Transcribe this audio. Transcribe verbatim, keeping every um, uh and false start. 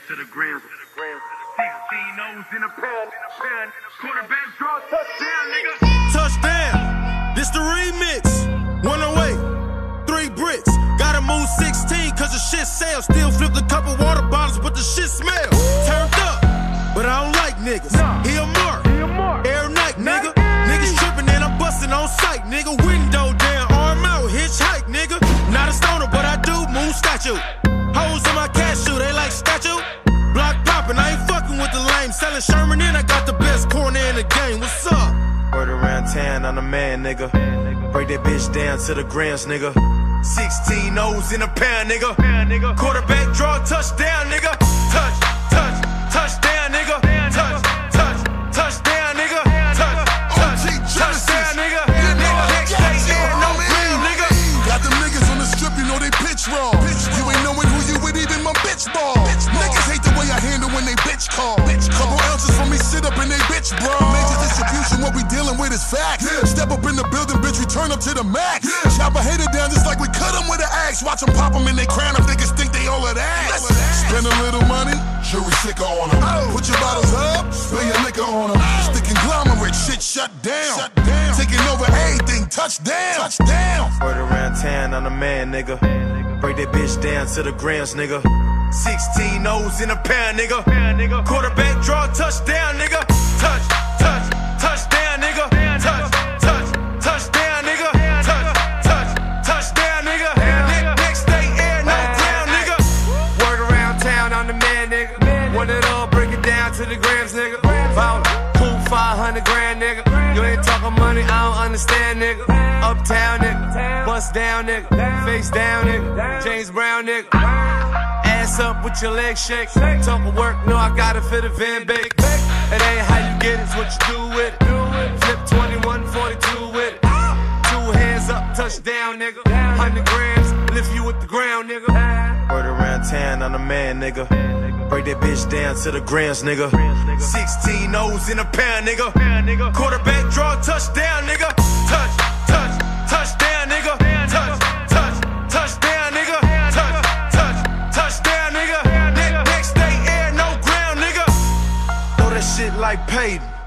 to the ground. sixteen O's in a pound. Quarterback draw, touchdown, nigga. Touchdown. This the remix. One away. Three bricks. Gotta move sixteen cause the shit sells. Still flipped a couple water bottles, but the shit smells. Turned up. But I don't like niggas. He a mark. Air night, nigga. Niggas tripping and I'm busting on sight, nigga. Window down, arm out, hitchhike, nigga. Not a stoner, but I do move statue. Hoes in my cashew, they like statue. Block poppin', I ain't fucking with the lame. Selling Sherman and I got the best corner in the game. What's up? Word around town, I'm the man, nigga. Break that bitch down to the grams, nigga. sixteen O's in a pound, nigga. Quarterback draw, touchdown, nigga. Touch, touch, touchdown, nigga. Touch, touch, touchdown, nigga. Touch, touch, touchdown, nigga. Next day, yeah, no real, nigga. Got them niggas on the strip, you know they pitch wrong. You ain't knowing who you with, even my bitch ball. Niggas hate the way I handle when they bitch call. Couple ounces for me, sit up in they bitch bra. Major distribution, what we dealing with is facts. Step up in the building, bitch, we turn up to the max. Chop a hater down just like we cut them with an axe. Watch them pop them in they crown if niggas think they all of that. Spend a little money, jury sicker on them. Put your bottles up, spill your liquor on them. Stick conglomerate, shit shut down. Taking over everything, touchdown. Touchdown. Word around town, I'm the man, nigga. Break that bitch down to the grams, nigga. sixteen O's in a pound, nigga. Quarterback draw, touchdown, nigga. Touch, touch, touchdown, nigga. Touch, touch, touchdown, nigga. Touch, touch, touchdown, nigga. Next day, air, no ground, nigga. Word around town, I'm the man, nigga. Want it all, break it down to the grams, nigga. About cool five hundred grand, nigga. You ain't talking money, I don't understand, nigga. Uptown, nigga. Bust down, nigga. Face down, nigga. James Brown, nigga. Ass up with your legs shake. Talk of work, no, I got it for the Van Beek. It ain't how you get it, it's what you do with it. Flip twenty-one forty-two with it. Two hands up, touchdown, nigga. Hundred grams, lift you with the ground, nigga. Word around town, I'm the man, nigga. Break that bitch down to the grams, nigga. sixteen O's in a pound, nigga. Quarterback draw, touchdown, nigga. Touch, touch, touchdown, nigga. Touch, touch, touchdown, nigga. Touch, touch, touchdown, nigga. Next day, air, no ground, nigga. Throw that shit like Peyton.